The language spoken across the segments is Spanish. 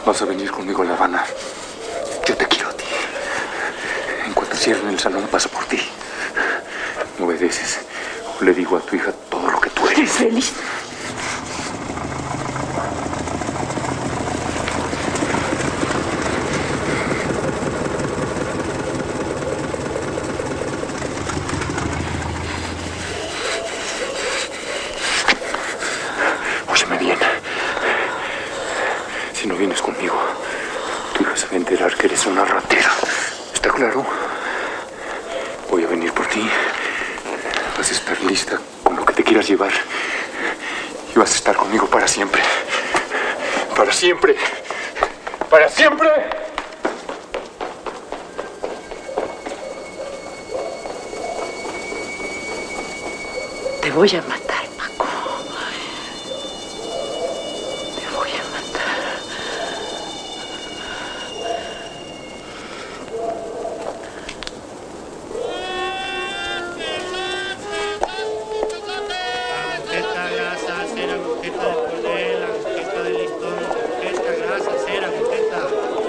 Vas a venir conmigo a La Habana. Yo te quiero a ti. En cuanto cierren el salón, paso por ti. Me obedeces. O le digo a tu hija todo lo que tú eres. Feliz. Óyeme bien. Si no vienes conmigo, tu hija se va a enterar que eres una ratera. ¿Está claro? Voy a venir por ti. Vas a estar lista con lo que te quieras llevar. Y vas a estar conmigo para siempre. Para siempre. Para siempre. Te voy a matar, Paco. Te voy a matar. Agujeta, grasa, cera, agujeta de cordel, agujeta de listón, agujeta, grasa, cera, agujeta.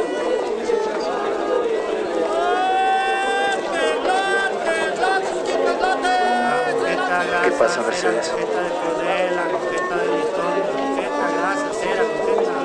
¿Qué pasa, Mercedes? Agujeta de cordel, agujeta de listón, agujeta, grasa, cera, agujeta.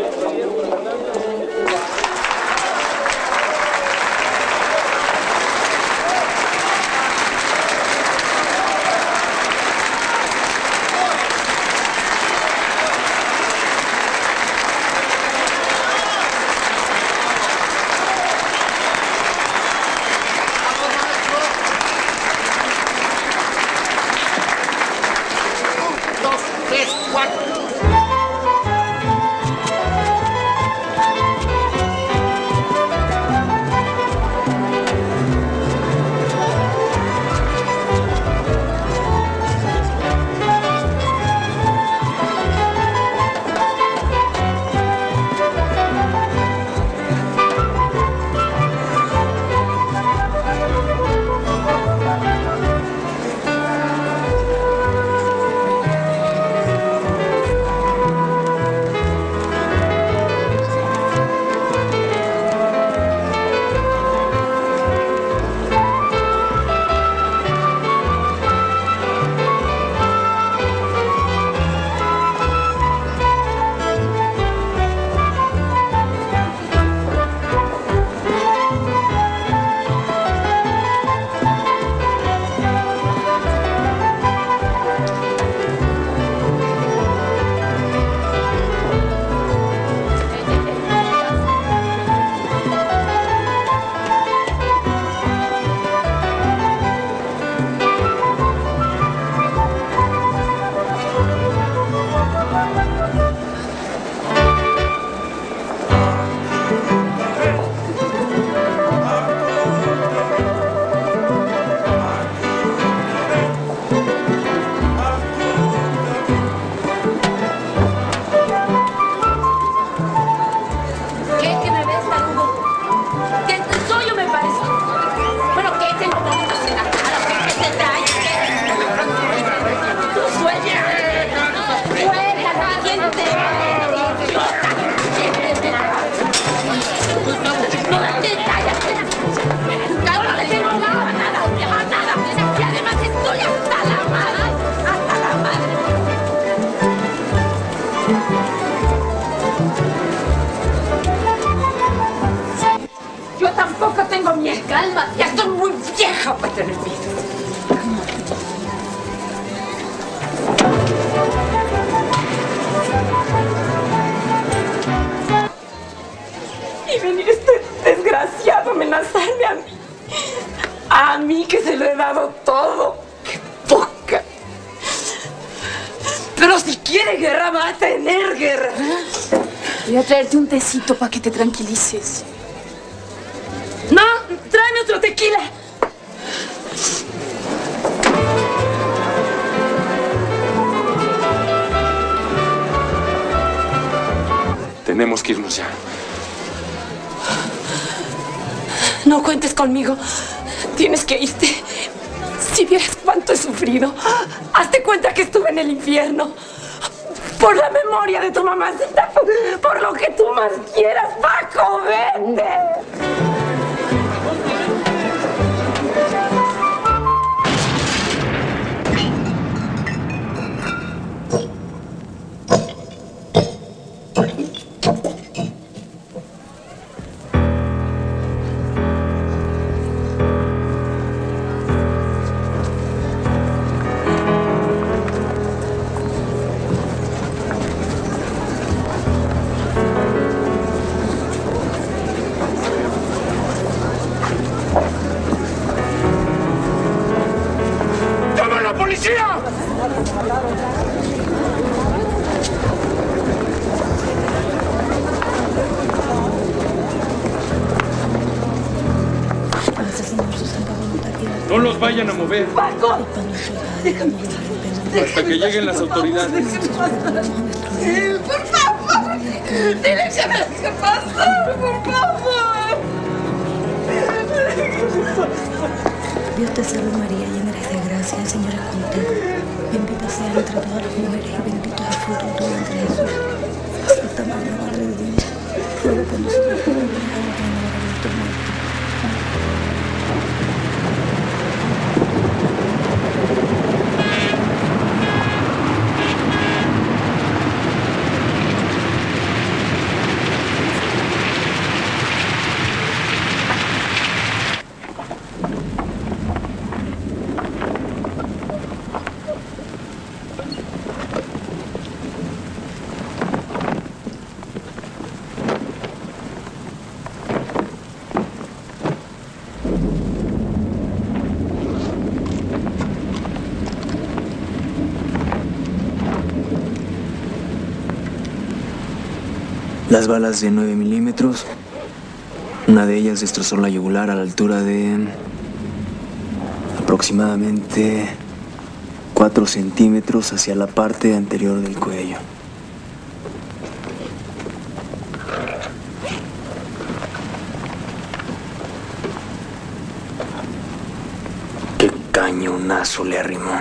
Calma, ya estoy muy vieja para tener miedo. Y venir este desgraciado a amenazarme a mí. A mí que se lo he dado todo. ¡Qué poca! Pero si quiere guerra, va a tener guerra. Voy a traerte un tecito para que te tranquilices. No, tráeme otro tequila. Tenemos que irnos ya. No cuentes conmigo. Tienes que irte. Si vieras cuánto he sufrido. Hazte cuenta que estuve en el infierno. Por la memoria de tu mamacita, por lo que tú más quieras, Paco, vete. No los vayan a mover. ¡Paco! Hasta que lleguen las autoridades. ¡Por favor! ¡Dile que me deje pasar, por favor! Dios te salve María, llena eres de gracia, el Señor es contigo. Bendita seas entre todas las mujeres y bendito es el fruto de tu vientre Jesús. Santa María, Madre de Dios, ruega por nosotros pecadores, ahora y en la hora de nuestra muerte. Las balas de 9 milímetros, una de ellas destrozó la yugular a la altura de aproximadamente 4 centímetros hacia la parte anterior del cuello. ¡Qué cañonazo le arrimó!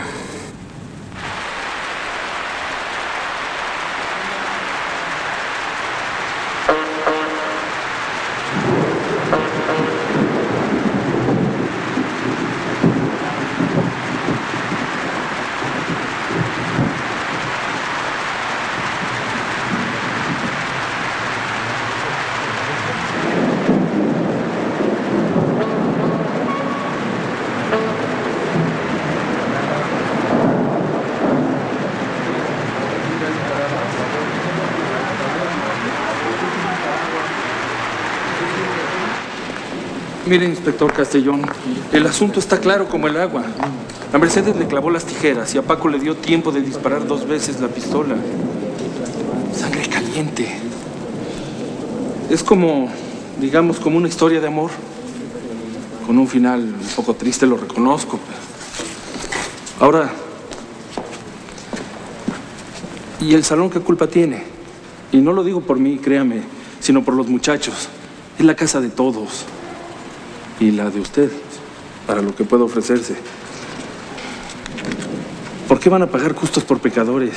Mire, inspector Castellón, el asunto está claro como el agua. A Mercedes le clavó las tijeras y a Paco le dio tiempo de disparar 2 veces la pistola. Sangre caliente. Es como, digamos, como una historia de amor. Con un final un poco triste, lo reconozco. Ahora, ¿y el salón qué culpa tiene? Y no lo digo por mí, créame, sino por los muchachos. Es la casa de todos. Y la de usted, para lo que pueda ofrecerse. ¿Por qué van a pagar justos por pecadores?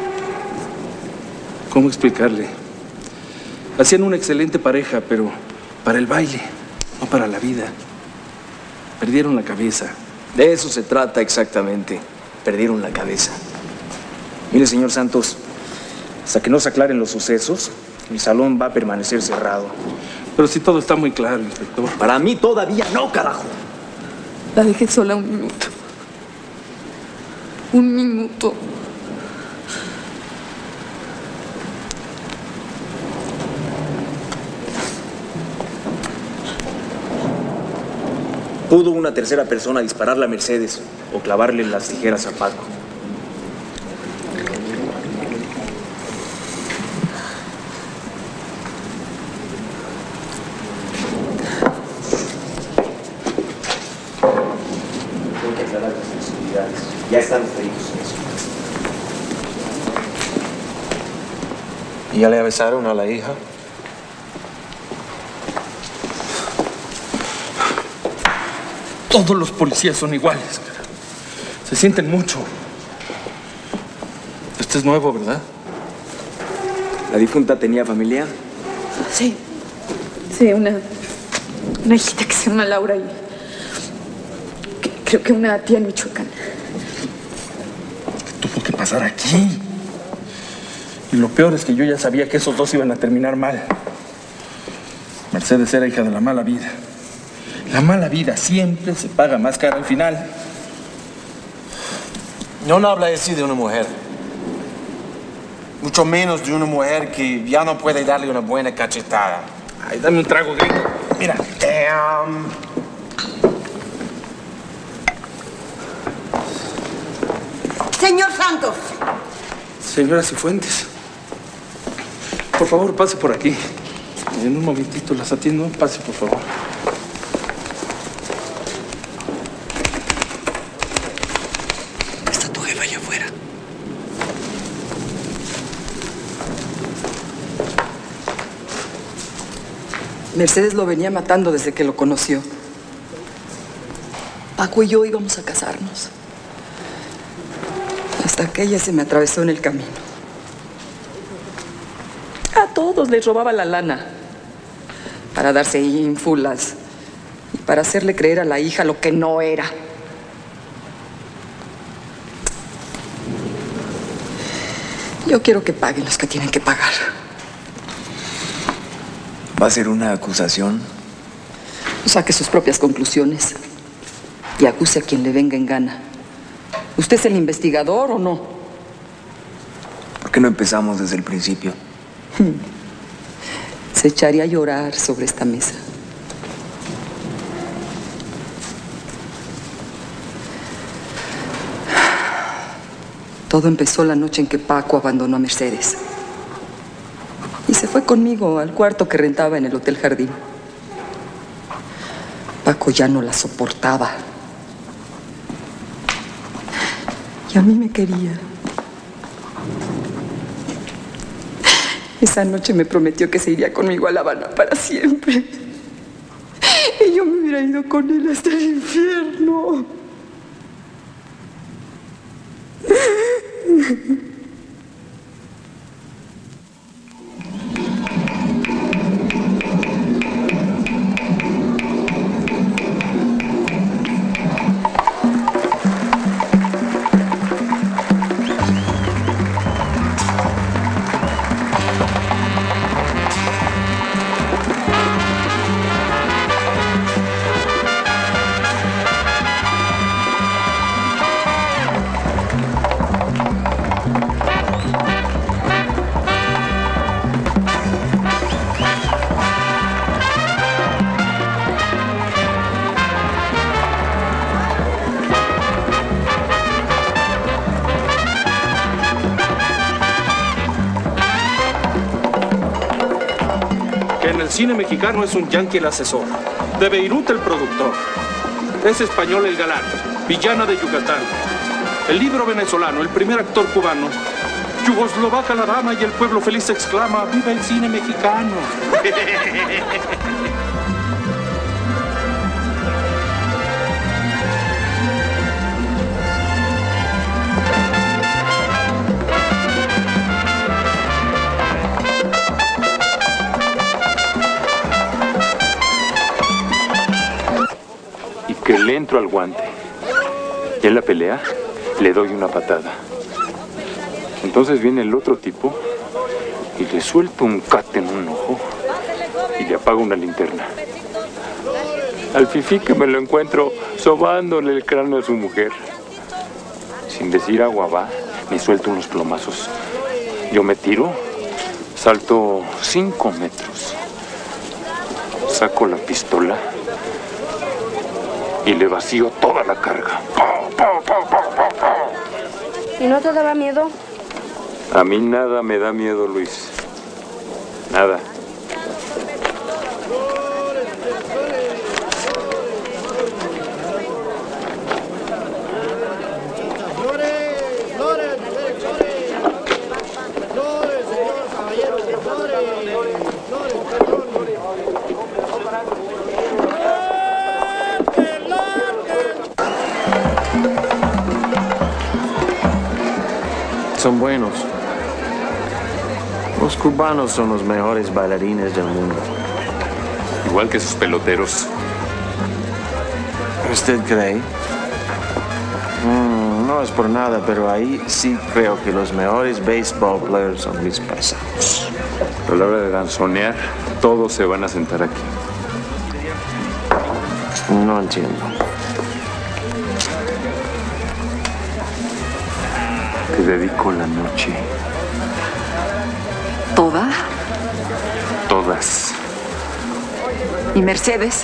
¿Cómo explicarle? Hacían una excelente pareja, pero para el baile, no para la vida. Perdieron la cabeza. De eso se trata exactamente. Perdieron la cabeza. Mire, señor Santos, hasta que no se aclaren los sucesos, el salón va a permanecer cerrado. Pero si todo está muy claro, inspector. Para mí todavía no, carajo. La dejé sola un minuto. Un minuto. ¿Pudo una tercera persona dispararle a Mercedes o clavarle las tijeras a Paco? Tengo que aclarar las responsabilidades. Ya están los peritos en eso. ¿Y ya le avisaron a la hija? Todos los policías son iguales, cara. Se sienten mucho. Este es nuevo, ¿verdad? ¿La difunta tenía familia? Sí. Sí, una hijita que se llama Laura y creo que una tía en Michoacán. ¿Qué tuvo que pasar aquí? Y lo peor es que yo ya sabía que esos dos iban a terminar mal. Mercedes era hija de la mala vida. La mala vida siempre se paga más cara al final. No habla así de una mujer. Mucho menos de una mujer que ya no puede darle una buena cachetada. Ay, dame un trago, gringo. Mira. Señor Santos. Señora Cifuentes, por favor, pase por aquí. En un momentito las atiendo. Pase, por favor. Está tu jefa allá afuera. Mercedes lo venía matando desde que lo conoció. Paco y yo íbamos a casarnos. Hasta que ella se me atravesó en el camino. A todos les robaba la lana. Para darse ínfulas. Y para hacerle creer a la hija lo que no era. Yo quiero que paguen los que tienen que pagar. ¿Va a ser una acusación? Saque sus propias conclusiones y acuse a quien le venga en gana. ¿Usted es el investigador o no? ¿Por qué no empezamos desde el principio? Se echaría a llorar sobre esta mesa. Todo empezó la noche en que Paco abandonó a Mercedes. Y se fue conmigo al cuarto que rentaba en el Hotel Jardín. Paco ya no la soportaba. Y a mí me quería. Esa noche me prometió que se iría conmigo a La Habana para siempre. Y yo me hubiera ido con él hasta el infierno. El cine mexicano es un yanqui el asesor, de Beirut el productor, es español el galán, villana de Yucatán, el libro venezolano, el primer actor cubano, yugoslovaca la dama y el pueblo feliz exclama, ¡viva el cine mexicano! Que le entro al guante. Y en la pelea le doy una patada. Entonces viene el otro tipo y le suelto un cate en un ojo y le apago una linterna. Al fifí que me lo encuentro sobándole el cráneo a su mujer. Sin decir agua va, me suelto unos plomazos. Yo me tiro, salto 5 metros, saco la pistola y le vacío toda la carga. ¿Y no te daba miedo? A mí nada me da miedo, Luis. Nada. Son buenos. Los cubanos son los mejores bailarines del mundo. Igual que sus peloteros. ¿Usted cree? No es por nada, pero ahí sí creo que los mejores baseball players son mis paisanos. Pero a la hora de danzonear, todos se van a sentar aquí. No entiendo. Te dedico la noche. ¿Toda? Todas. ¿Y Mercedes?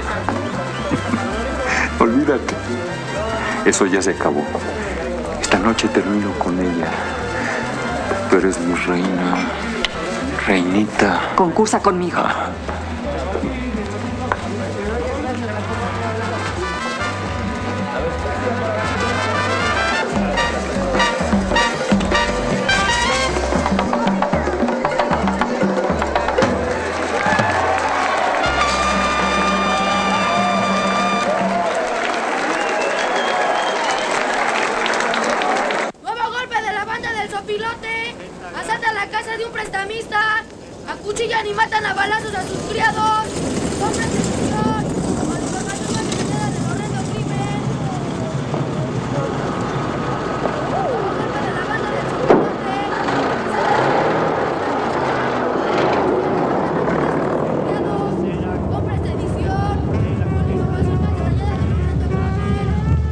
Olvídate. Eso ya se acabó. Esta noche termino con ella. Tú eres mi reina. Reinita. Concursa conmigo. Nuevo golpe de la banda del Sopilote. Asaltan la casa de un prestamista. Acuchillan y matan a balazos a sus criados. ¡Compren destrucción! Con información más detallada del horrendo crimen. Nuevo golpe de la banda del Sopilote. Compra esta edición. Con información más detallada del horrendo crimen.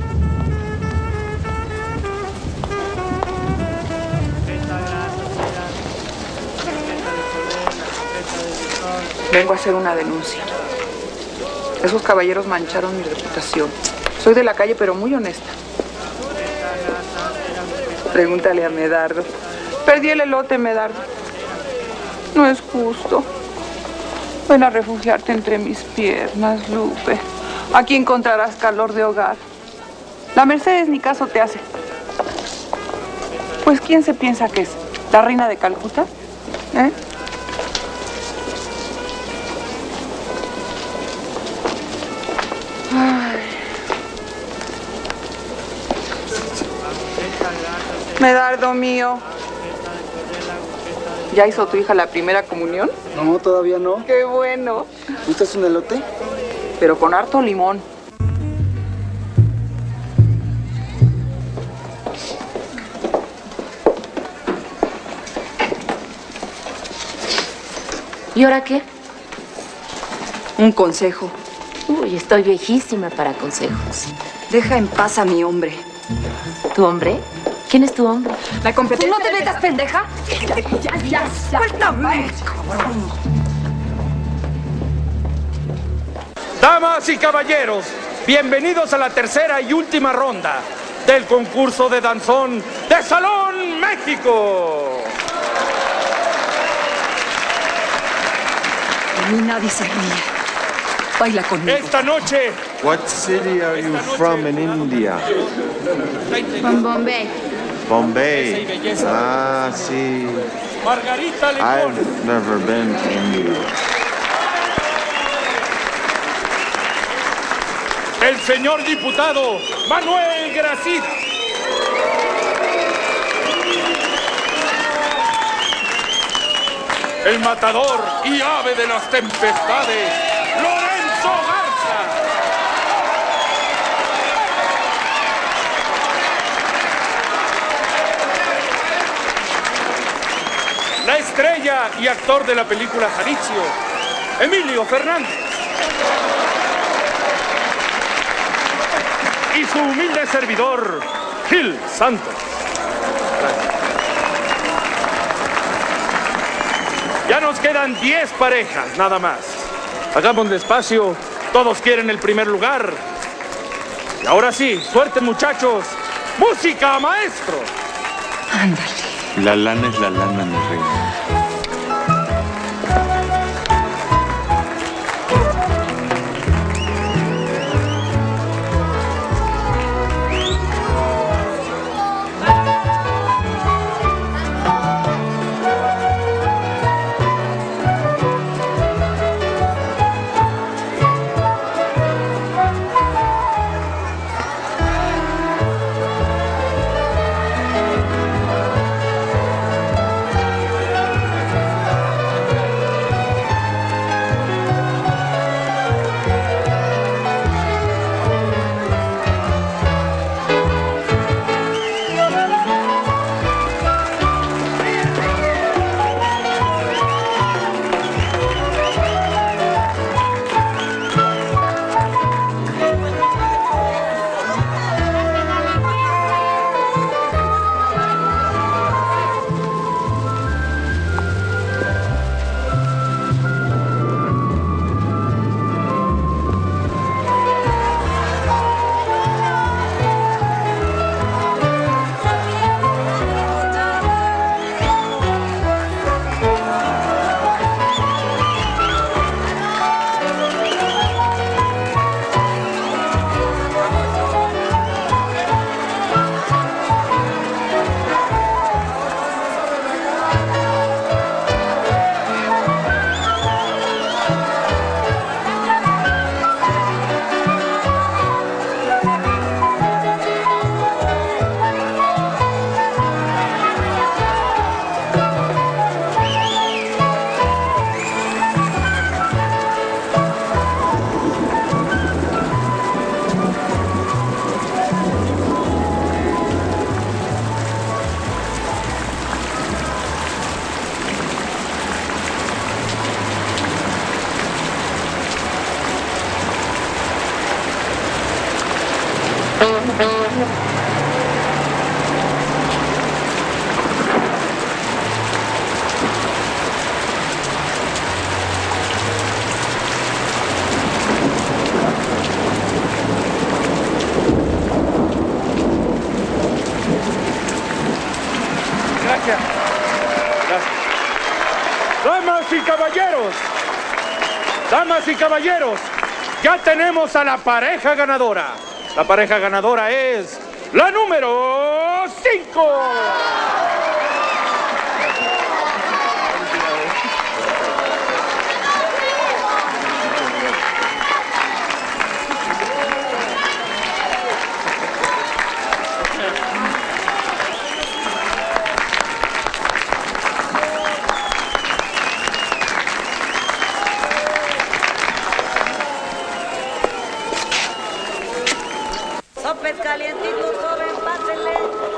Vengo a hacer una denuncia. Esos caballeros mancharon mi reputación. Soy de la calle, pero muy honesta. Pregúntale a Medardo. Perdí el elote, Medardo. No es justo. Ven a refugiarte entre mis piernas, Lupe. Aquí encontrarás calor de hogar. La Mercedes ni caso te hace. Pues, ¿quién se piensa que es? ¿La reina de Calcuta? ¿Eh? Ay. Medardo mío. ¿Ya hizo tu hija la primera comunión? No, todavía no. ¡Qué bueno! ¿Gustas un elote? Pero con harto limón. ¿Y ahora qué? Un consejo. Uy, estoy viejísima para consejos. Deja en paz a mi hombre. ¿Tu hombre? ¿Quién es tu hombre? La competencia... ¿Tú no te metas, pendeja? ¡Ya! ¡Suéltame! Damas y caballeros, bienvenidos a la tercera y última ronda del concurso de danzón de Salón México. A mí nadie se ríe. Baila conmigo. Esta noche... What city are you from in India? From Bombay. Bombay. Ah, sí. Margarita Lecón. I've never been to India. El señor diputado Manuel Gracit. El matador y ave de las tempestades, Lorenzo Garza. La estrella y actor de la película Janitzio, Emilio Fernández. Y su humilde servidor, Gil Santos. Ya nos quedan 10 parejas, nada más. Hagamos despacio, todos quieren el primer lugar. Y ahora sí, suerte muchachos. ¡Música, maestro! Ándale. La lana es la lana, mi reina. damas y caballeros, ya tenemos a la pareja ganadora. La pareja ganadora es la número 5. Sopes calientitos, joven, pásenle.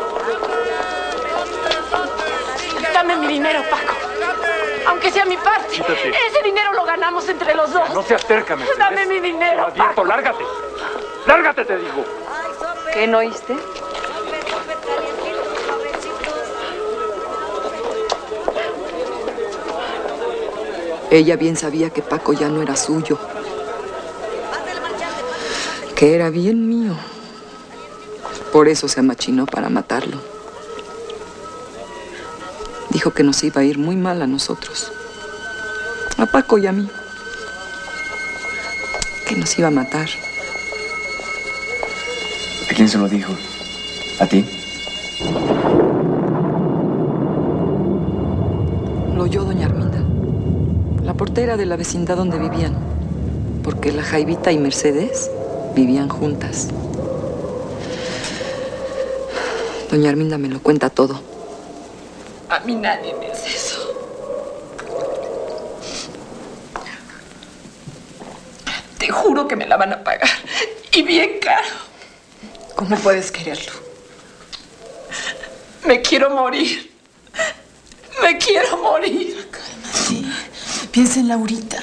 Dame mi dinero, Paco. Aunque sea mi parte. Quítate. Ese dinero lo ganamos entre los dos. No se acerca, Mercedes. Dame mi dinero, Te advierto, lárgate. Lárgate, te digo. ¿Qué no oíste? Ella bien sabía que Paco ya no era suyo, que era bien mío. Por eso se amachinó para matarlo. Dijo que nos iba a ir muy mal a nosotros, a Paco y a mí, que nos iba a matar. ¿A quién se lo dijo? ¿A ti? Lo oyó doña Arminda, la portera de la vecindad donde vivían, porque la Jaivita y Mercedes vivían juntas. Doña Arminda me lo cuenta todo. A mí nadie me hace eso. Te juro que me la van a pagar. Y bien caro. ¿Cómo puedes quererlo? Me quiero morir. Me quiero morir. Cálmate. Piensa en Laurita.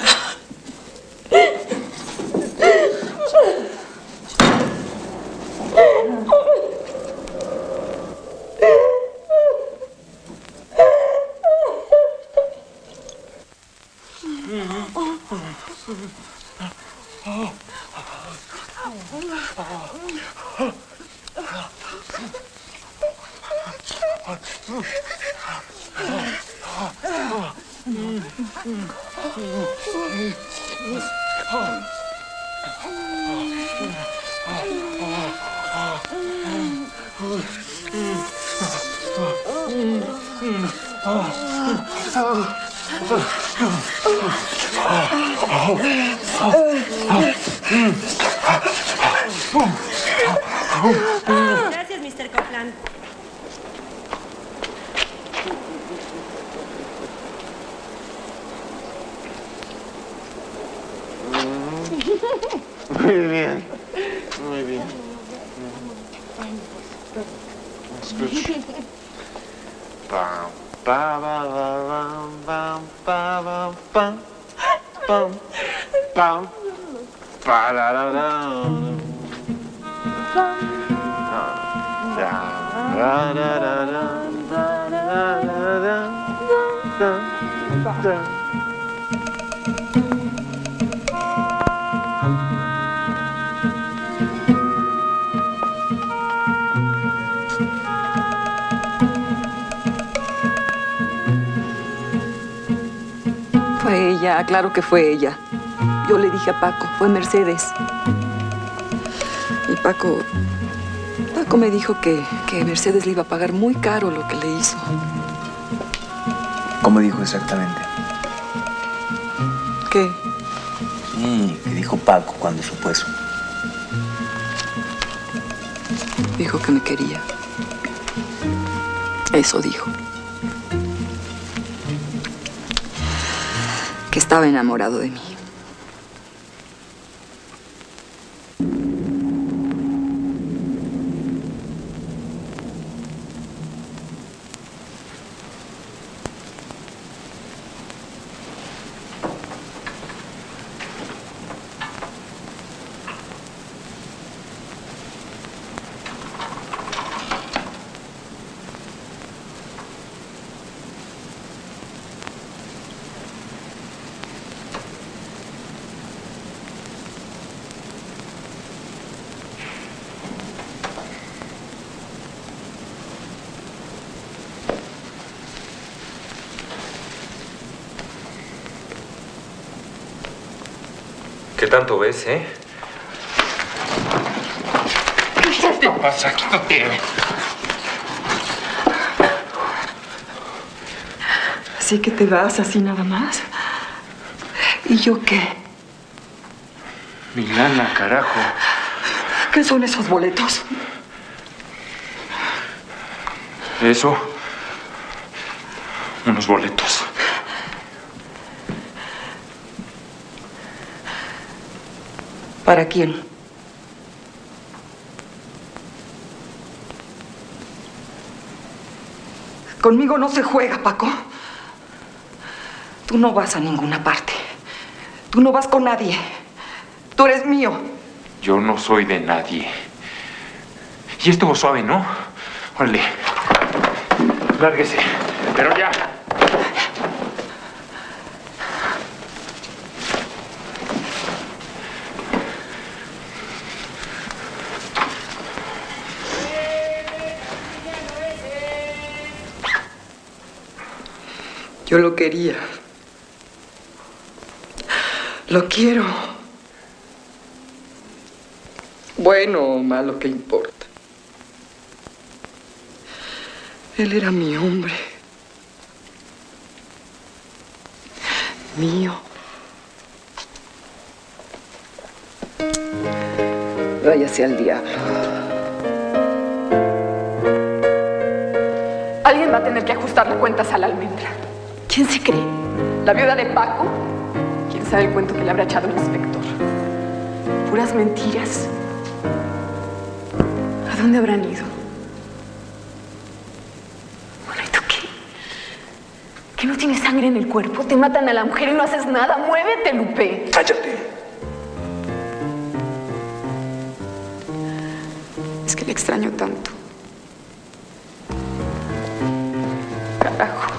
Gracias, Mr. Copland. Muy bien. Muy bien. Escucha. Pam, pa, ba, ba, bam, bam, pa, bam, pam, pam, pam, pa, la, la, la. Da, da, da, da, da, da, da, da, da. Fue ella, claro que fue ella. Yo le dije a Paco, fue Mercedes. Y Paco me dijo que Mercedes le iba a pagar muy caro lo que le hizo. ¿Cómo dijo exactamente? ¿Qué? Sí, ¿qué dijo Paco cuando supo eso? Dijo que me quería. Eso dijo. Que estaba enamorado de mí. ¿Qué tanto ves, eh? ¿Qué te pasa? Quítate. Así que te vas así nada más. ¿Y yo qué? Mi lana, carajo. ¿Qué son esos boletos? Eso. Unos boletos. ¿Para quién? Conmigo no se juega, Paco. Tú no vas a ninguna parte. Tú no vas con nadie. Tú eres mío. Yo no soy de nadie. Y estuvo suave, ¿no? Órale. Lárguese. Pero ya. Yo lo quería. Lo quiero. Bueno o malo, ¿qué importa? Él era mi hombre. Mío. Váyase al diablo. Alguien va a tener que ajustarle cuentas a la almendra. ¿Quién se cree? ¿La viuda de Paco? ¿Quién sabe el cuento que le habrá echado el inspector? Puras mentiras. ¿A dónde habrán ido? Bueno, ¿y tú qué? ¿Que no tienes sangre en el cuerpo? Te matan a la mujer y no haces nada. ¡Muévete, Lupe! ¡Cállate! Es que le extraño tanto. Carajo.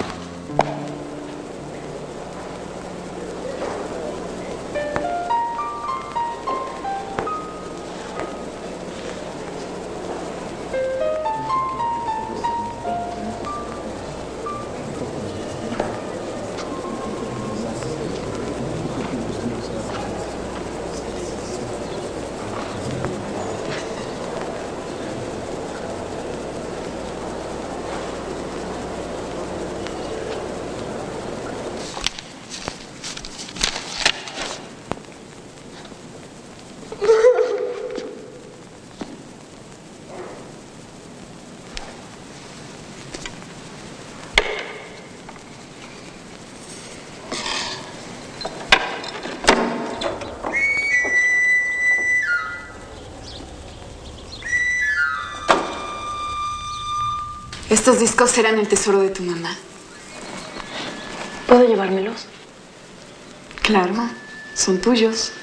Estos discos eran el tesoro de tu mamá. ¿Puedo llevármelos? Claro, son tuyos.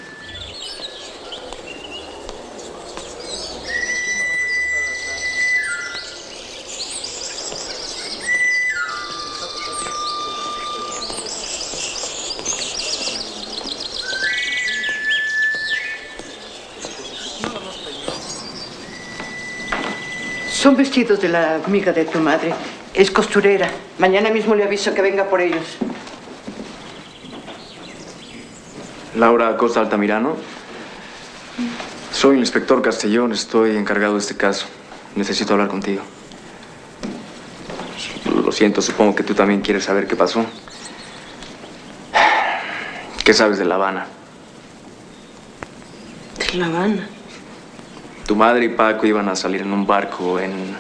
Son vestidos de la amiga de tu madre. Es costurera. Mañana mismo le aviso que venga por ellos. Laura Acosta Altamirano. Soy el inspector Castellón. Estoy encargado de este caso. Necesito hablar contigo. Lo siento, supongo que tú también quieres saber qué pasó. ¿Qué sabes de La Habana? ¿De La Habana? Tu madre y Paco iban a salir en un barco en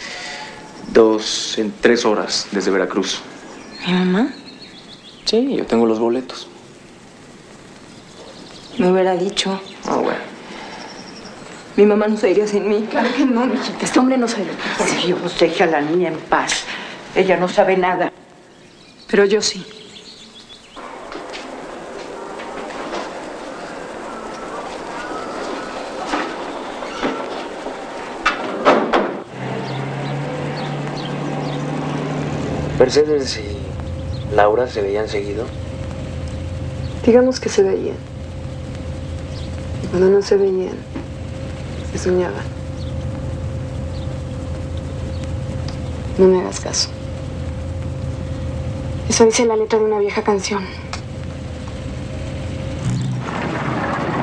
3 horas desde Veracruz. ¿Mi mamá? Sí, yo tengo los boletos. Me hubiera dicho. Ah, bueno. Mi mamá no se iría sin mí. Claro que no, mijita. Este hombre no se lo Por Dios, deja a la niña en paz. Ella no sabe nada. Pero yo sí. ¿Mercedes y Laura se veían seguido? Digamos que se veían. Y cuando no se veían, se soñaban. No me hagas caso. Eso dice la letra de una vieja canción.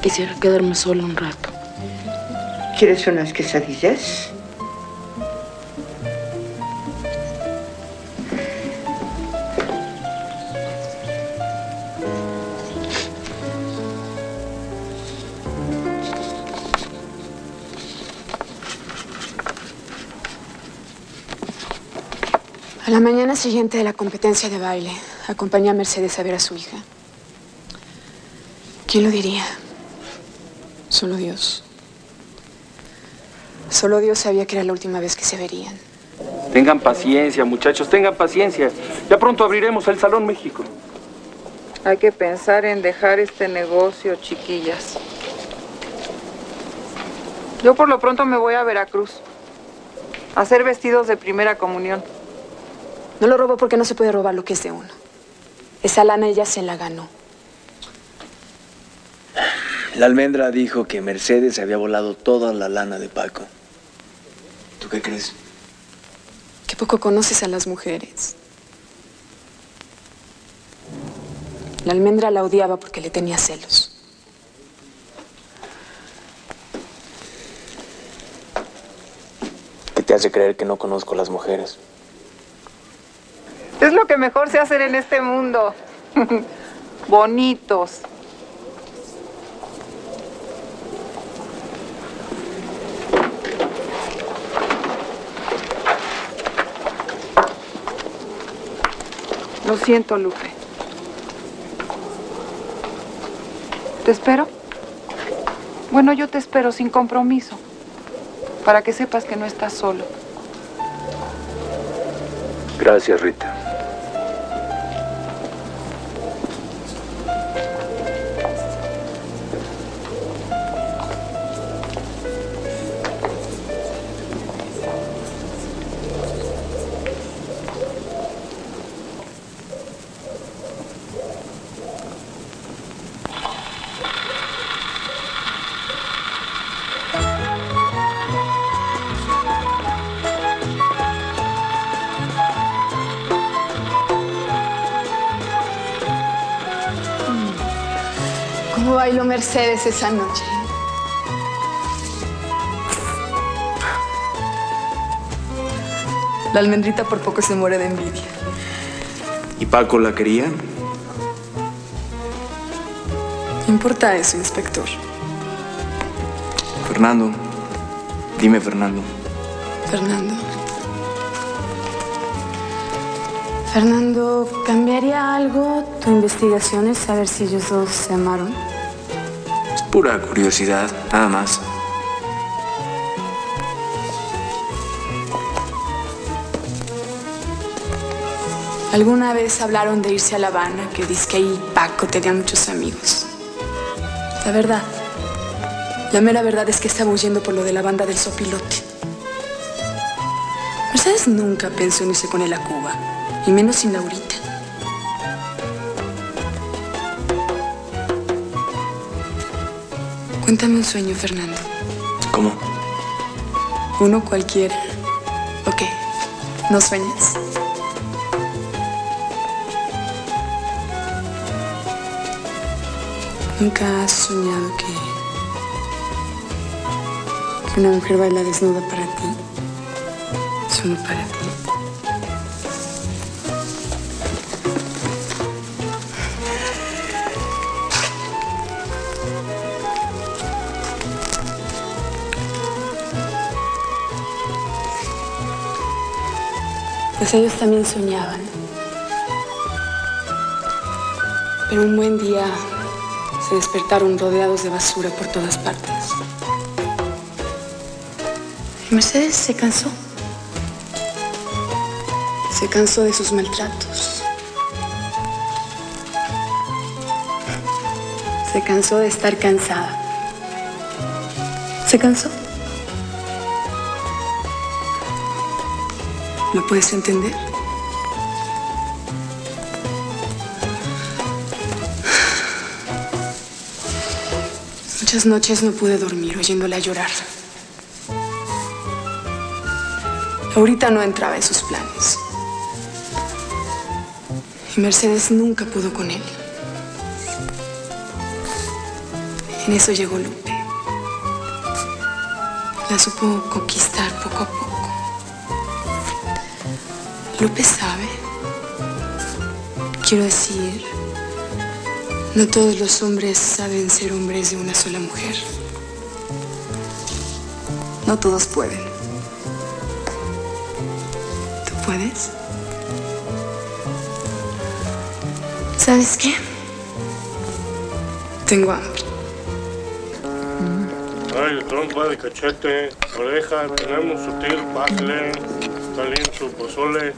Quisiera quedarme sola un rato. ¿Quieres unas quesadillas? A la mañana siguiente de la competencia de baile, acompañé a Mercedes a ver a su hija. ¿Quién lo diría? Solo Dios. Solo Dios sabía que era la última vez que se verían. Tengan paciencia, muchachos, tengan paciencia. Ya pronto abriremos el Salón México. Hay que pensar en dejar este negocio, chiquillas. Yo por lo pronto me voy a Veracruz a hacer vestidos de primera comunión. No lo robó porque no se puede robar lo que es de uno. Esa lana ella se la ganó. La almendra dijo que Mercedes había volado toda la lana de Paco. ¿Tú qué crees? Qué poco conoces a las mujeres. La almendra la odiaba porque le tenía celos. ¿Qué te hace creer que no conozco a las mujeres? Es lo que mejor sé hacer en este mundo. Bonitos. Lo siento, Lupe. ¿Te espero? Bueno, yo te espero sin compromiso, para que sepas que no estás solo. Gracias, Rita. ¿Cómo bailó Mercedes esa noche? La almendrita por poco se muere de envidia. ¿Y Paco la quería? ¿Qué importa eso, inspector? Fernando. Dime, Fernando. Fernando. Fernando, ¿cambiaría algo tu investigación es saber si ellos dos se amaron? Es pura curiosidad, nada más. ¿Alguna vez hablaron de irse a La Habana, que dice que ahí Paco tenía muchos amigos? La mera verdad es que estaba huyendo por lo de la banda del Sopilote. Mercedes nunca pensó en irse con él a Cuba, y menos sin Laurita. Cuéntame un sueño, Fernando. ¿Cómo? Uno cualquiera. Ok, ¿no sueñas? ¿Nunca has soñado que una mujer baila desnuda para ti? Solo para ti. Pues ellos también soñaban. Pero un buen día se despertaron rodeados de basura por todas partes. Y Mercedes se cansó. Se cansó de sus maltratos. Se cansó de estar cansada. Se cansó. ¿Lo puedes entender? Muchas noches no pude dormir oyéndola llorar. Laurita no entraba en sus planes. Y Mercedes nunca pudo con él. En eso llegó Lupe. La supo conquistar poco a poco. Lupe sabe. Quiero decir, no todos los hombres saben ser hombres de una sola mujer. No todos pueden. ¿Tú puedes? ¿Sabes qué? Tengo hambre. Ay, trompa de cachete, oreja, tenemos sutil, pásale, está lindo su pozole.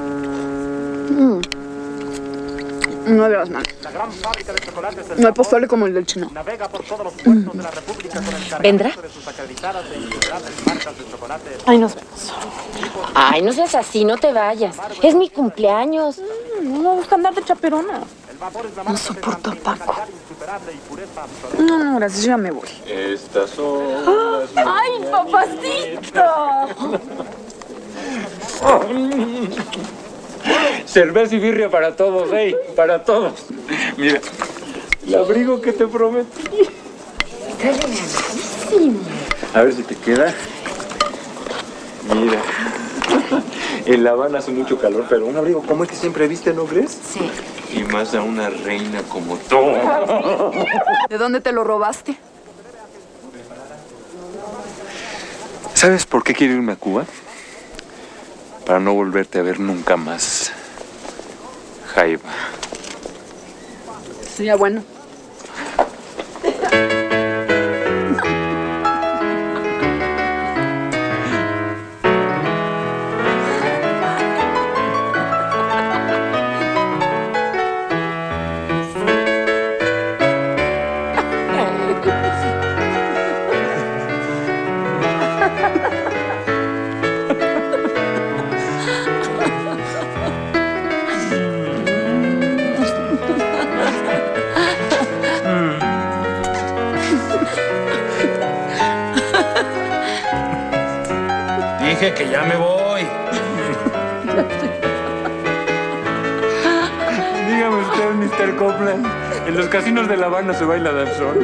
No de las manos. No hay pozole como el del chino. ¿Vendrá? Ahí nos vemos. Ay, no seas así, no te vayas. Es mi cumpleaños. No me gusta andar de chaperona. No soporto a Paco. No, gracias, ya me voy. Estas son las... ¡Ay, papacito! Cerveza y birria para todos, para todos. Mira, el abrigo que te prometí. Está hermosísimo. A ver si te queda. Mira, en La Habana hace mucho calor, pero un abrigo como este siempre viste, ¿no crees? Sí. Y más a una reina como tú. ¿De dónde te lo robaste? ¿Sabes por qué quiero irme a Cuba? Para no volverte a ver nunca más, Jaiba. Sería bueno. Dije que ya me voy. Dígame usted, Mr. Copland, en los casinos de La Habana se baila danzón.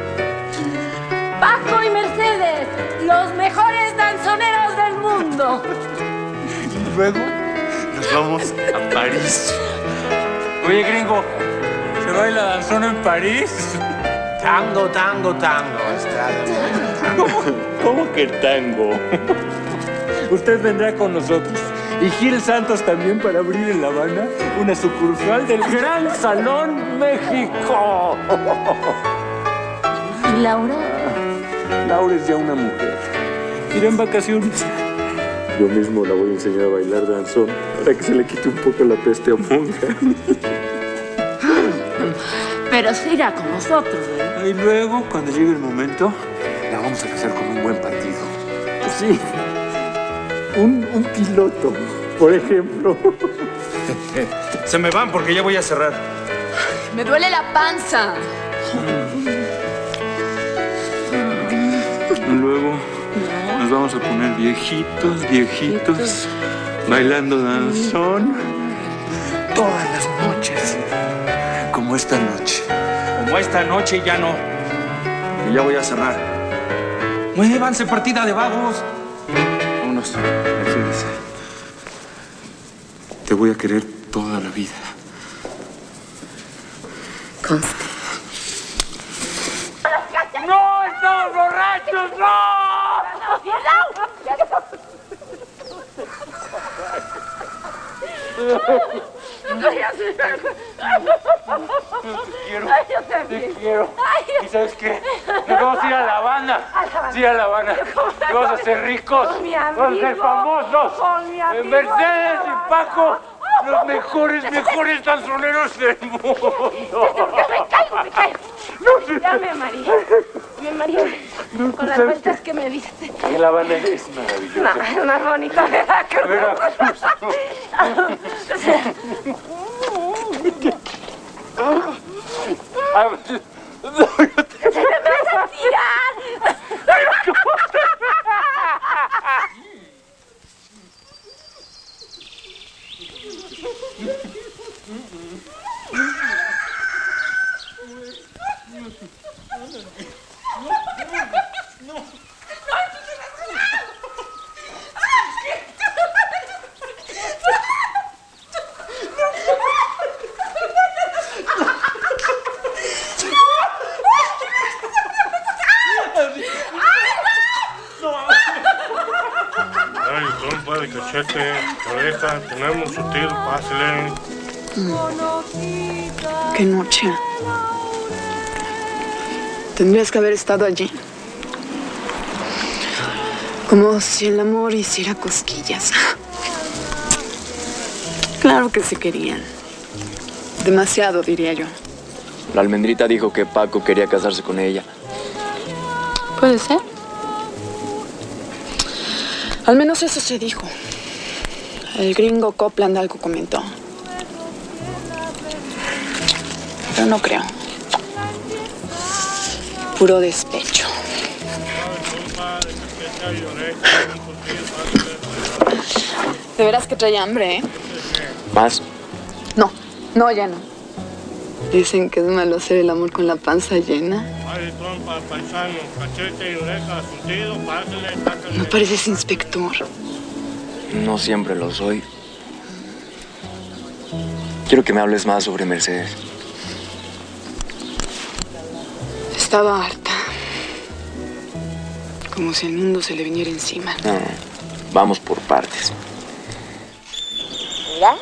Paco y Mercedes, los mejores danzoneros del mundo. Y luego nos vamos a París. Oye, gringo, ¿se baila danzón en París? Tango, tango, tango. ¿Cómo que tango? Usted vendrá con nosotros. Y Gil Santos también para abrir en La Habana una sucursal del Gran Salón México. ¿Y Laura? Laura es ya una mujer. Irá en vacaciones. Yo mismo la voy a enseñar a bailar danzón para que se le quite un poco la peste a monja. Pero sí irá con nosotros, ¿eh? Y luego, cuando llegue el momento, la vamos a casar con un buen partido. Sí. Un piloto, por ejemplo. Se me van porque ya voy a cerrar. Me duele la panza. Y luego nos vamos a poner viejitos, bailando danzón todas las noches. Como esta noche. Como esta noche ya no. Y ya voy a cerrar. Muévanse, partida de vagos. Vámonos, Mercedes. Te voy a querer toda la vida. Conste. ¡No, estamos borrachos! ¡No! Te quiero. ¿Y sabes qué? Nos vamos a ir a La Habana. Sí, a La Habana. Vamos a ser ricos. Vamos a ser famosos. Mercedes y Paco, los mejores danzoneros del mundo. Me caigo. Ya me mareé. Con las vueltas que me diste. En La Habana es maravilloso. No, es más bonito Veracruz. ¡Se me vas a tirar! trompa, de cachete, de oreja, tenemos sutil, pásale. Qué noche. Tendrías que haber estado allí. Como si el amor hiciera cosquillas. Claro que se querían. Demasiado, diría yo. La almendrita dijo que Paco quería casarse con ella. Puede ser. Al menos eso se dijo. El gringo Copland algo comentó. Pero no creo. Puro despecho. De veras que trae hambre, ¿eh? ¿Más? No, ya no. Dicen que es malo hacer el amor con la panza llena. Trompa, paisano, cachete y oreja, surtido, pásale, sácale. No pareces inspector. No siempre lo soy. Quiero que me hables más sobre Mercedes. Estaba harta. Como si el mundo se le viniera encima. No, vamos por partes. ¿Ya?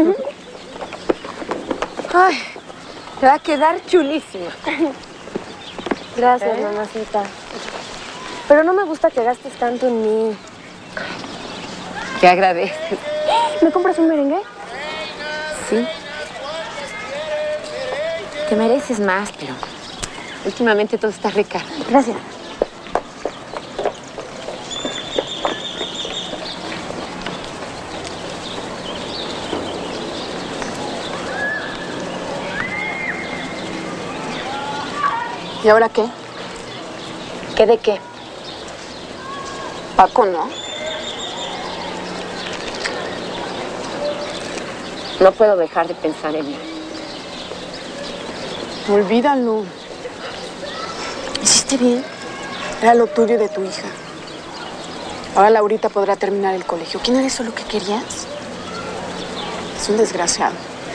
Ay, te va a quedar chulísima. Gracias, mamacita. Pero no me gusta que gastes tanto en mí. Te agradezco. ¿Me compras un merengue? Sí. Te mereces más, pero últimamente todo está rica. Gracias. ¿Y ahora qué? ¿Qué de qué? Paco, ¿no? No puedo dejar de pensar en él. Olvídalo. Hiciste bien. Era lo tuyo y de tu hija. Ahora Laurita podrá terminar el colegio. ¿Quién era eso lo que querías? Es un desgraciado.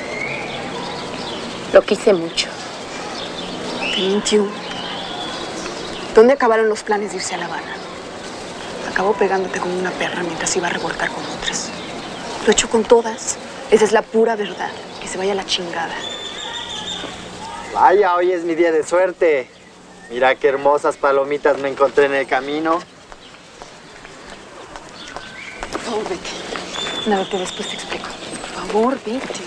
Lo quise mucho. Te mintió. ¿Dónde acabaron los planes de irse a La Habana? Acabó pegándote como una perra mientras iba a revolcar con otras. Lo he hecho con todas. Esa es la pura verdad. Que se vaya a la chingada. Vaya, hoy es mi día de suerte. Mira qué hermosas palomitas me encontré en el camino. Por favor, vete. Nada, que después te explico. Por favor, vete.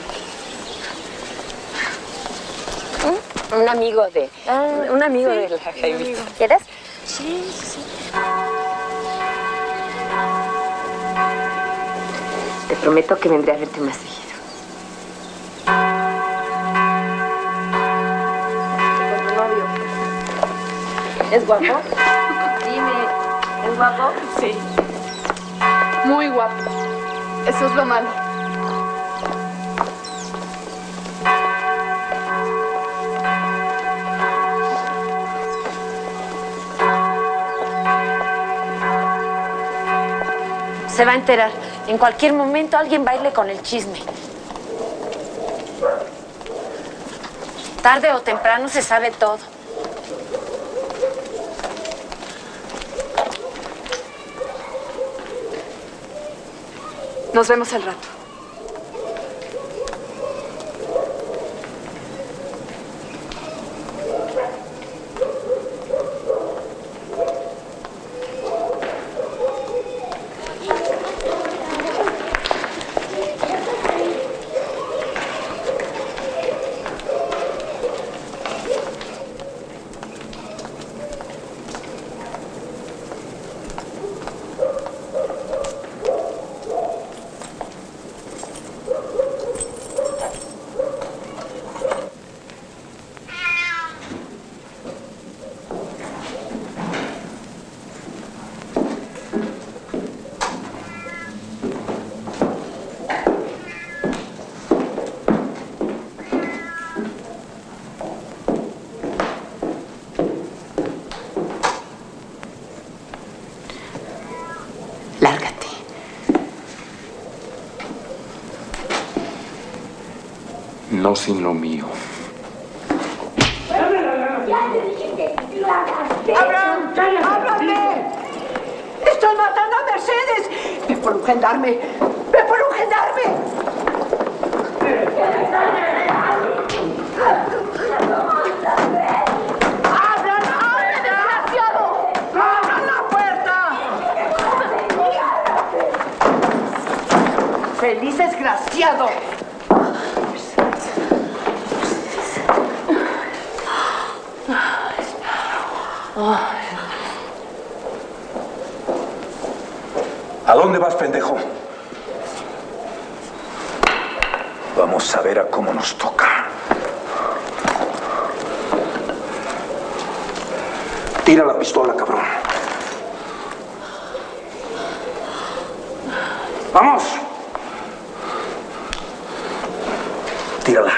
Un amigo de... un amigo de la Jaime. ¿Quieres? Sí, sí. Te prometo que vendré a verte más seguido. ¿Con tu novio? ¿Es guapo? Dime, ¿es guapo? Sí. Muy guapo. Eso es lo malo. Se va a enterar. En cualquier momento alguien baile con el chisme. Tarde o temprano se sabe todo. Nos vemos al rato. Lárgate. No sin lo mío. ¡Abraham! ¡Háblame! ¡Estoy ¡Están matando a Mercedes! ¡Ve por un gendarme! ¡Ve por un gendarme! ¡Abran la puerta! ¡Feliz desgraciado! ¿A dónde vas, pendejo? Vamos a ver a cómo nos toca. Tira la pistola, cabrón. ¡Vamos! Tírala.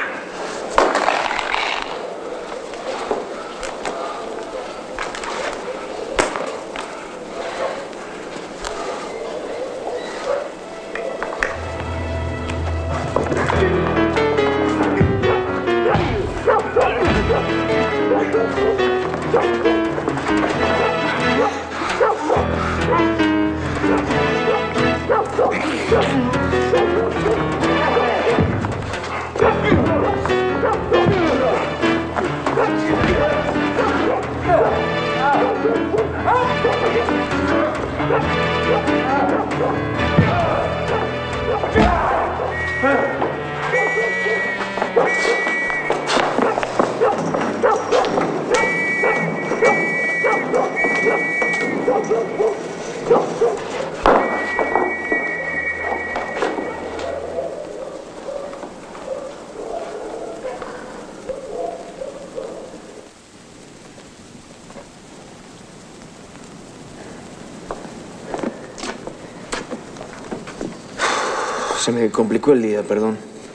Se me complicó el día, perdón.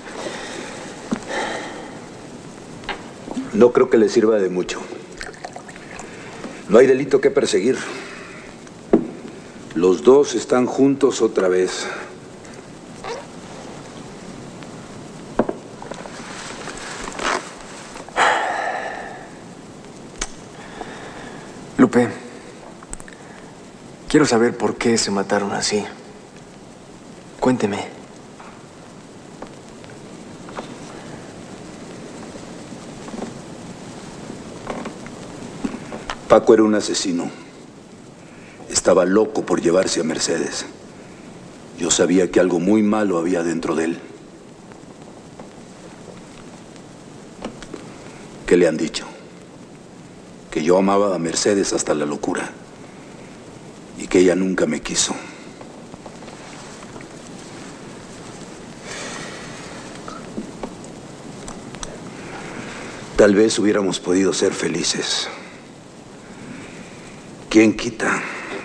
No creo que le sirva de mucho. No hay delito que perseguir. Los dos están juntos otra vez. Lupe, quiero saber por qué se mataron así. Cuénteme. Paco era un asesino. Estaba loco por llevarse a Mercedes. Yo sabía que algo muy malo había dentro de él. ¿Qué le han dicho? Que yo amaba a Mercedes hasta la locura y que ella nunca me quiso. Tal vez hubiéramos podido ser felices. ¿Quién quita?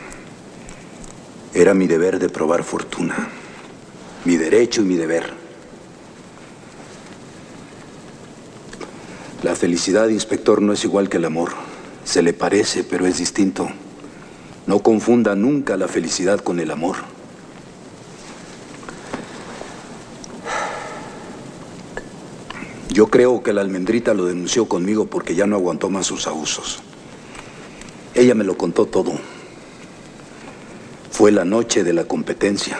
Era mi deber de probar fortuna. Mi derecho y mi deber. La felicidad, inspector, no es igual que el amor. Se le parece, pero es distinto. No confunda nunca la felicidad con el amor. Yo creo que la Almendrita lo denunció conmigo porque ya no aguantó más sus abusos. Ella me lo contó todo. Fue la noche de la competencia.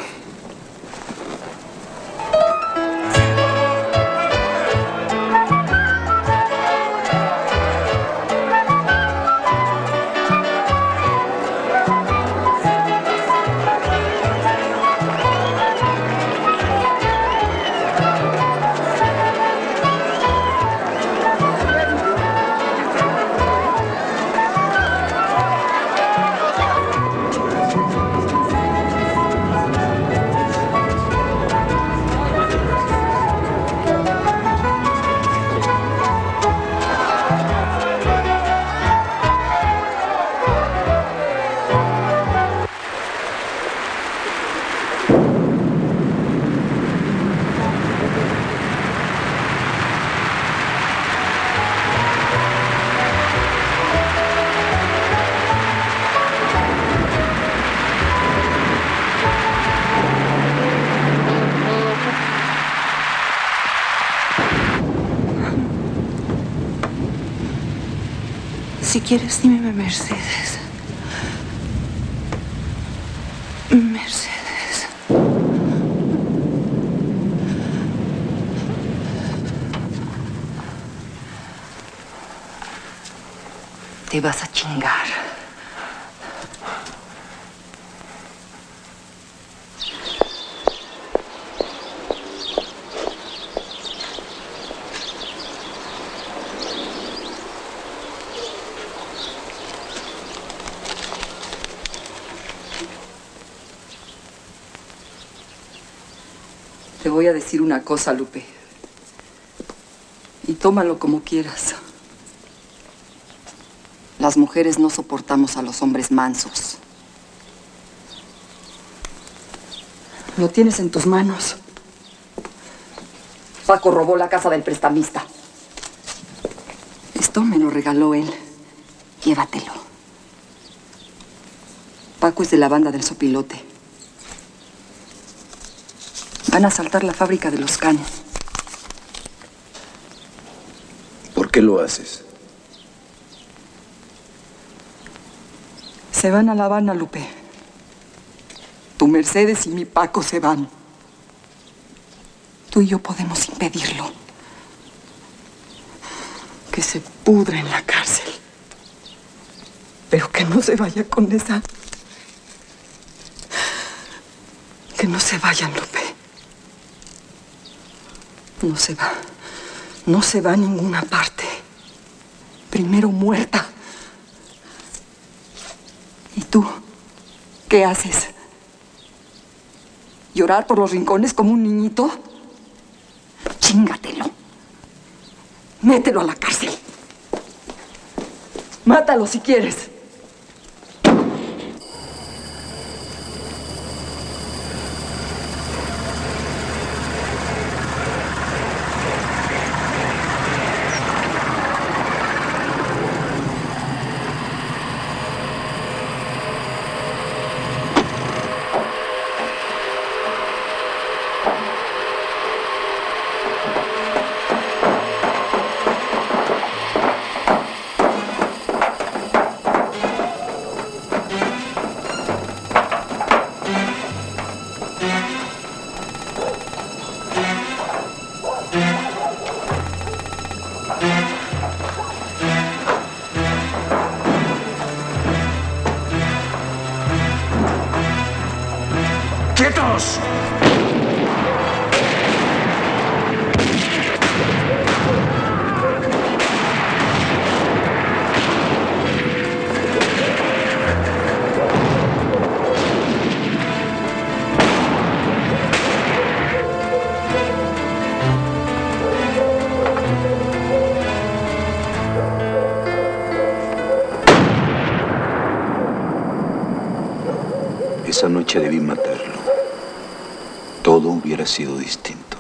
Si quieres, dime, Mercedes. te vas a chingar. Te voy a decir una cosa, Lupe. Y tómalo como quieras. Las mujeres no soportamos a los hombres mansos. Lo tienes en tus manos. Paco robó la casa del prestamista. Esto me lo regaló él. Llévatelo. Paco es de la banda del Sopilote. Van a asaltar la fábrica de los Can. ¿Por qué lo haces? Se van a La Habana, Lupe. Tu Mercedes y mi Paco se van. Tú y yo podemos impedirlo. Que se pudra en la cárcel. Pero que no se vaya con esa... Que no se vayan, Lupe. No se va. No se va a ninguna parte. Primero muerta. ¿Y tú? ¿Qué haces? ¿Llorar por los rincones como un niñito? Chíngatelo. Mételo a la cárcel. Mátalo si quieres. ¡Quietos! Esa noche debí matarlo. Todo hubiera sido distinto.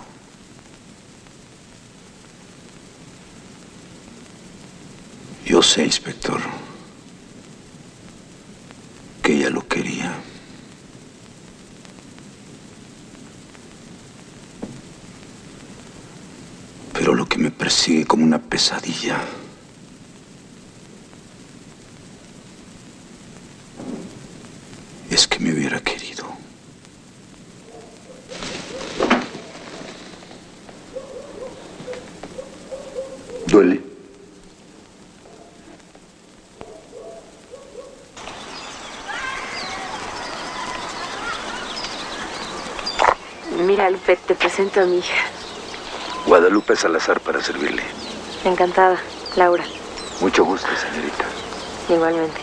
Yo sé, inspector, que ella lo quería. Pero lo que me persigue como una pesadilla es que me hubiera querido. ¿Duele? Mira, Lupe, te presento a mi hija. Guadalupe Salazar, para servirle. Encantada, Laura. Mucho gusto, señorita. Igualmente.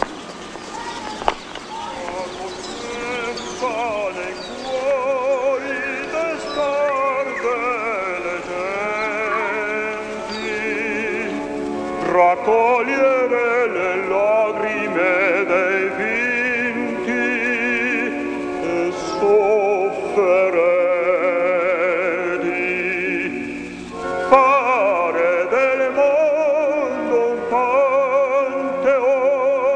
Raccogliere le lagrime dei vinti e sofferenti, fare del mondo un pantheon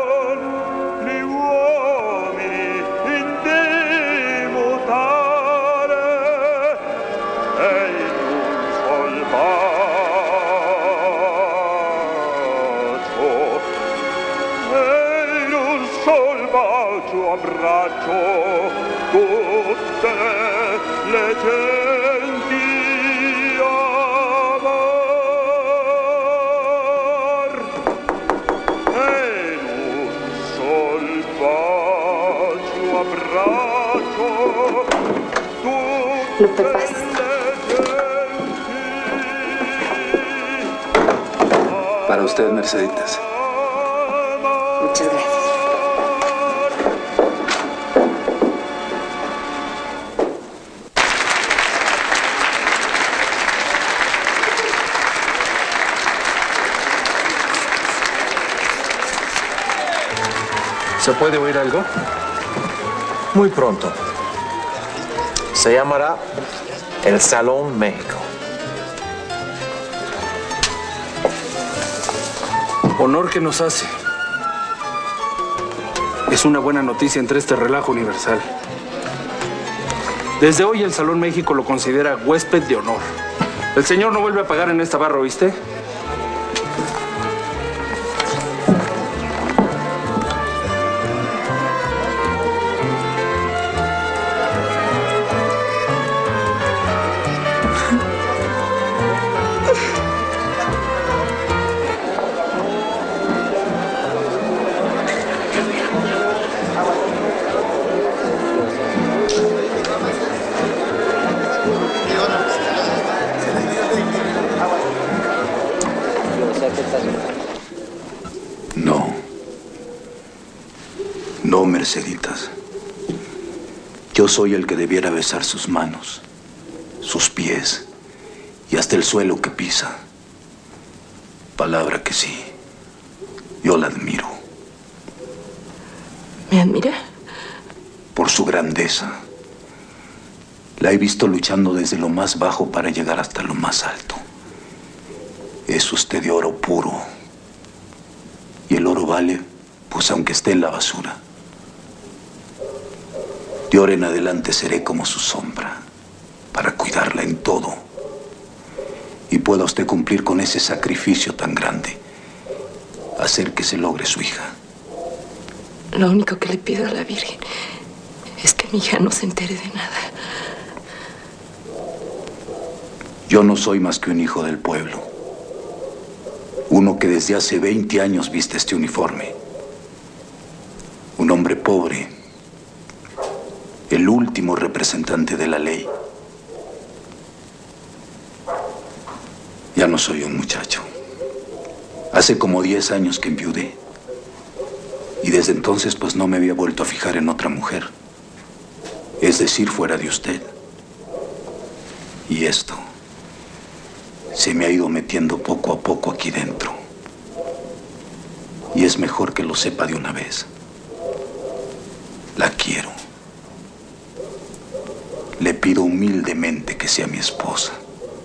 Lupe Paz. Para usted, Merceditas. Muchas gracias. ¿Se puede oír algo? Muy pronto. Se llamará el Salón México. Honor que nos hace. Es una buena noticia entre este relajo universal. Desde hoy el Salón México lo considera huésped de honor. El señor no vuelve a pagar en esta barra, ¿oíste? No, Merceditas. Yo soy el que debiera besar sus manos, sus pies y hasta el suelo que pisa. Palabra que sí. Yo la admiro. ¿Me admira? Por su grandeza. La he visto luchando desde lo más bajo para llegar hasta lo más alto. Es usted de oro puro. Y el oro vale, pues aunque esté en la basura. De ahora en adelante seré como su sombra, para cuidarla en todo. Y pueda usted cumplir con ese sacrificio tan grande, hacer que se logre su hija. Lo único que le pido a la Virgen es que mi hija no se entere de nada. Yo no soy más que un hijo del pueblo. Uno que desde hace 20 años viste este uniforme. Un hombre pobre. El último representante de la ley. Ya no soy un muchacho. Hace como 10 años que enviudé. Y desde entonces pues no me había vuelto a fijar en otra mujer. Es decir, fuera de usted. Y esto se me ha ido metiendo poco a poco aquí dentro. Y es mejor que lo sepa de una vez. La quiero. Le pido humildemente que sea mi esposa.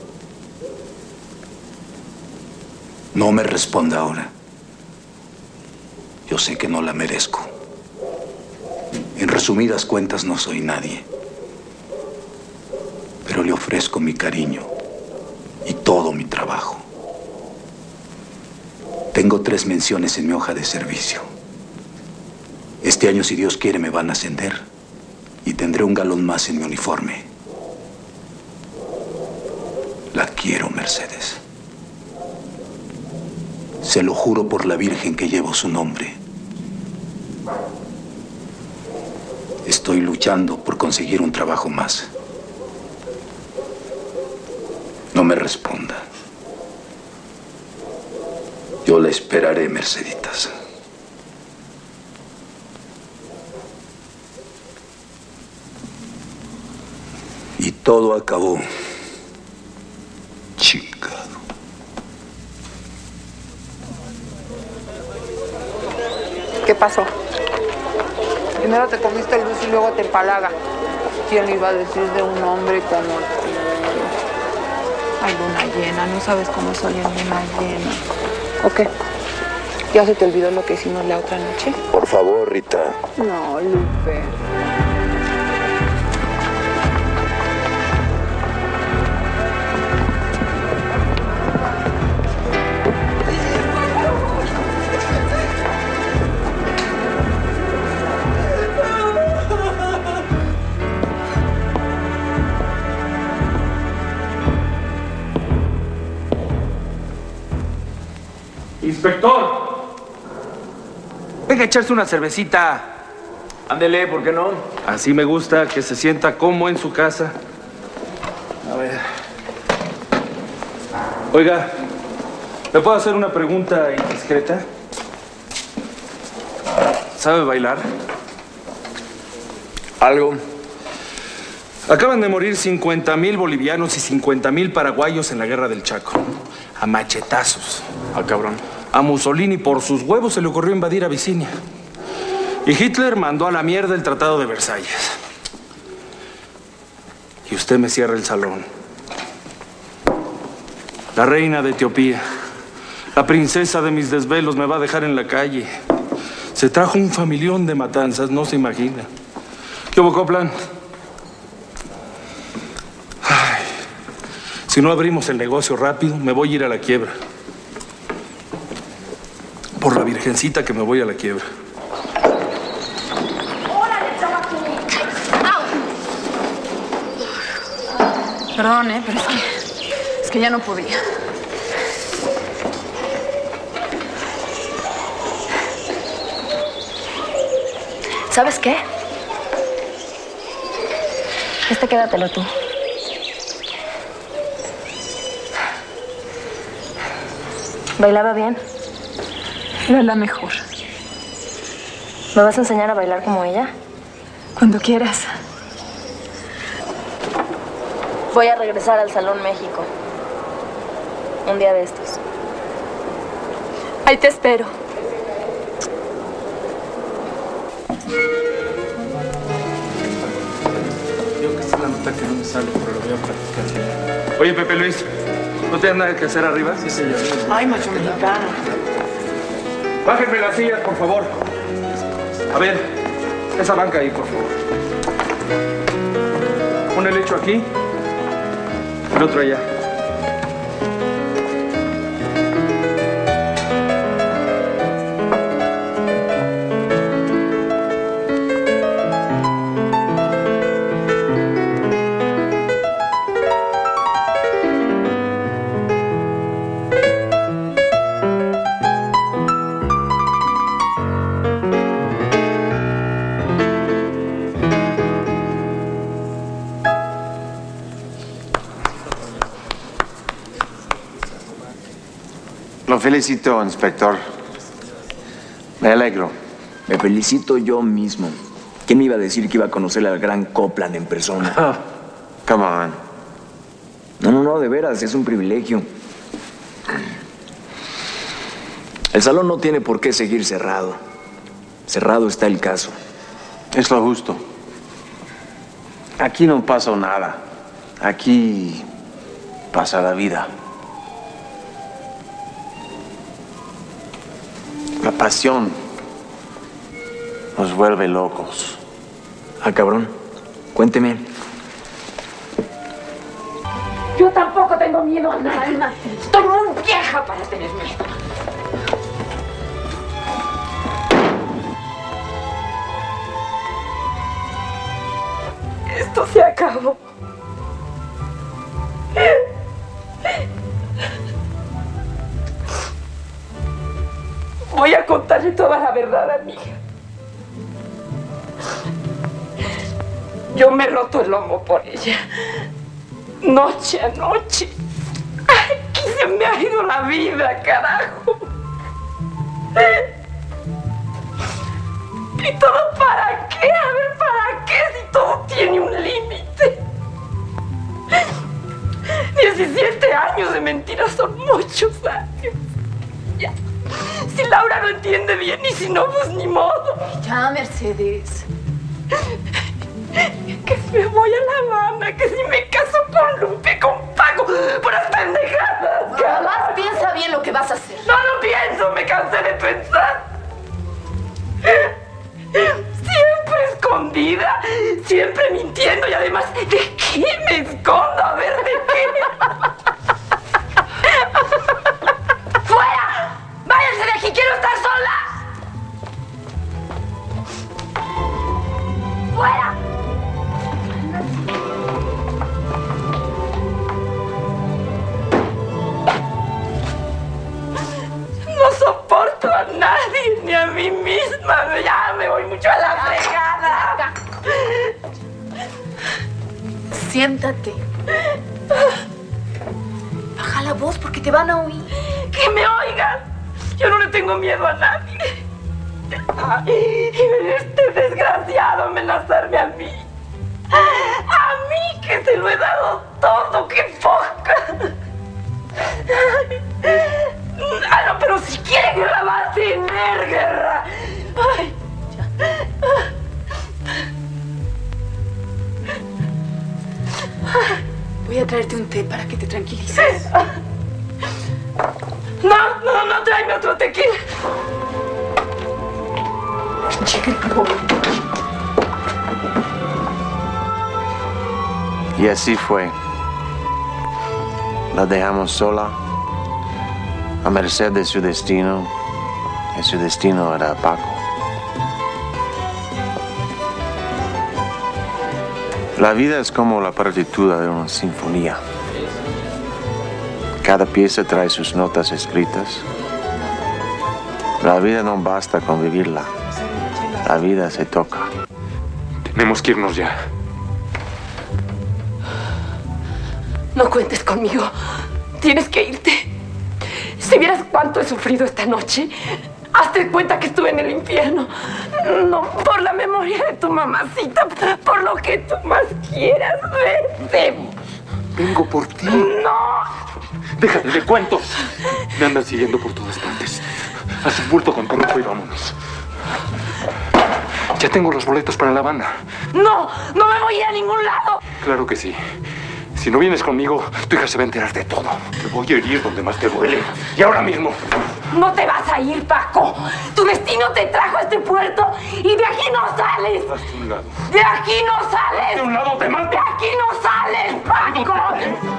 No me responda ahora. Yo sé que no la merezco. En resumidas cuentas, no soy nadie. Pero le ofrezco mi cariño y todo mi trabajo. Tengo 3 menciones en mi hoja de servicio. Este año, si Dios quiere, me van a ascender y tendré un galón más en mi uniforme. La quiero, Mercedes. Se lo juro por la Virgen que llevo su nombre. Estoy luchando por conseguir un trabajo más. No me responda. Yo la esperaré, Merceditas. Y todo acabó. Chingado. ¿Qué pasó? Primero te comiste el luz y luego te empalaga. ¿Quién le iba a decir de un hombre como tú? Ay, luna llena, no sabes cómo soy en luna llena. ¿O qué? ¿Ya se te olvidó lo que hicimos la otra noche? Por favor, Rita. No, Lupe. ¡Inspector! Venga a echarse una cervecita. Ándele, ¿por qué no? Así me gusta, que se sienta como en su casa. A ver. Oiga, ¿me puedo hacer una pregunta indiscreta? ¿Sabe bailar? Algo. Acaban de morir 50,000 bolivianos y 50,000 paraguayos en la guerra del Chaco. A machetazos. Ah, cabrón. A Mussolini por sus huevos se le ocurrió invadir Abisinia. Y Hitler mandó a la mierda el Tratado de Versalles. Y usted me cierra el salón. La reina de Etiopía, la princesa de mis desvelos, me va a dejar en la calle. Se trajo un familión de matanzas, no se imagina. ¿Qué hubo, Copland? Ay, si no abrimos el negocio rápido, me voy a ir a la quiebra. Por la virgencita que me voy a la quiebra. Perdón, pero es que ya no podía. ¿Sabes qué? Quédatelo tú. ¿Bailaba bien? Era la mejor. ¿Me vas a enseñar a bailar como ella? Cuando quieras. Voy a regresar al Salón México. Un día de estos. Ahí te espero. Yo que es la nota que no me sale, pero lo voy a practicar. Oye, Pepe Luis, ¿no tienes nada que hacer arriba? Sí, señor. Ay, macho mexicano. Bájenme las sillas, por favor. A ver, esa banca ahí, por favor. Pon el hecho aquí, el otro allá. Lo felicito, inspector. Me alegro. Me felicito yo mismo. ¿Quién me iba a decir que iba a conocer al gran Copland en persona? Come on. No, de veras, es un privilegio. El salón no tiene por qué seguir cerrado. Cerrado está el caso. Es lo justo. Aquí no pasa nada. Aquí pasa la vida. La pasión nos vuelve locos. Ah, cabrón. Cuénteme. Yo tampoco tengo miedo a nada, Alma. Estoy muy vieja para tener miedo. Esto se acabó. Voy a contarle toda la verdad, amiga. Yo me he roto el lomo por ella. Noche a noche. Aquí se me ha ido la vida, carajo. ¿Y todo para qué? A ver, ¿para qué si todo tiene un límite? 17 años de mentiras son muchos años. Ya. Si Laura no entiende bien y si no, pues ni modo. Ya, Mercedes. Que si me voy a La Habana, que si me caso con Lupe, con Paco, puras pendejadas. Además, piensa bien lo que vas a hacer. No lo pienso, me cansé de pensar. Siempre escondida, siempre mintiendo y además, ¿de qué me escondo? A ver, ¿de qué? ¡Fuera! ¡Váyanse de aquí! ¡Quiero estar sola! ¡Fuera! No soporto a nadie, ni a mí misma. Ya me voy mucho a la fregada. siéntate. Baja la voz porque te van a oír. ¡Que me oigan! Yo no le tengo miedo a nadie. Ay, y venir este desgraciado a amenazarme a mí. A mí que se lo he dado todo, qué poca. Ah, no, pero si quiere guerra va a tener guerra. Ay, Voy a traerte un té para que te tranquilices. No, tráeme otro tequila. Y así fue. La dejamos sola, a merced de su destino, y su destino era Paco. La vida es como la partitura de una sinfonía. Cada pieza trae sus notas escritas. La vida no basta con vivirla. La vida se toca. Tenemos que irnos ya. No cuentes conmigo. Tienes que irte. Si vieras cuánto he sufrido esta noche, hazte cuenta que estuve en el infierno. No, por la memoria de tu mamacita, por lo que tú más quieras. Vete. Vengo por ti. No. Déjate de cuentos. Me andan siguiendo por todas partes. Haz un bulto con tu ropa y vámonos. Ya tengo los boletos para la banda. No me voy a ir a ningún lado. Claro que sí. Si no vienes conmigo, tu hija se va a enterar de todo. Te voy a herir donde más te duele. Y ahora mismo. No te vas a ir, Paco. Tu destino te trajo a este puerto y de aquí no sales. Hazte un lado. De aquí no sales. De un lado te mato. De aquí no sales, Paco.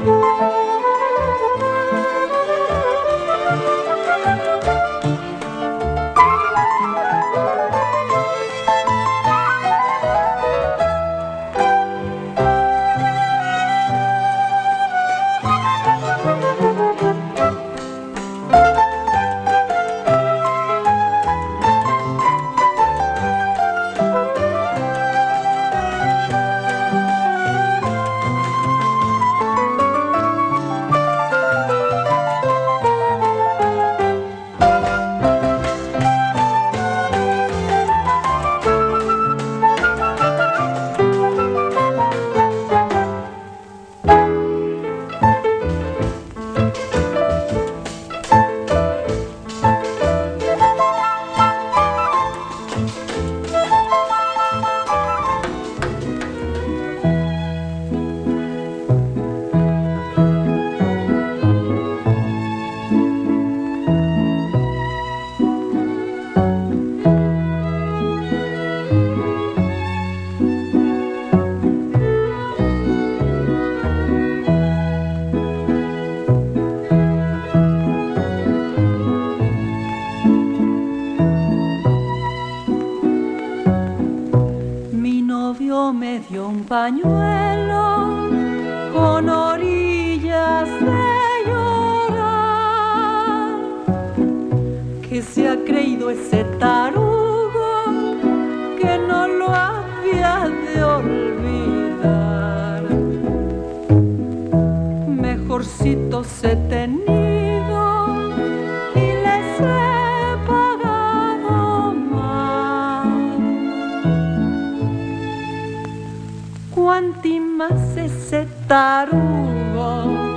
Me dio un pañuelo con orillas de llorar, que se ha creído ese tarugo que no lo había de olvidar. Mejorcitos he tenido y les he pagado más. Cuanti más ese tarugo